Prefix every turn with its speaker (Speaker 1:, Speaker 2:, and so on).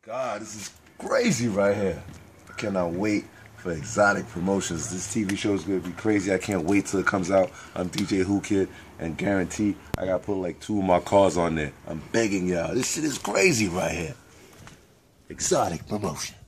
Speaker 1: God, this is crazy right here. I cannot wait for Exotic Promotions. This TV show is going to be crazy. I can't wait till it comes out. I'm DJ Whoo Kid, and guarantee I got to put like 2 of my cars on there. I'm begging y'all. This shit is crazy right here. Exotic Promotion.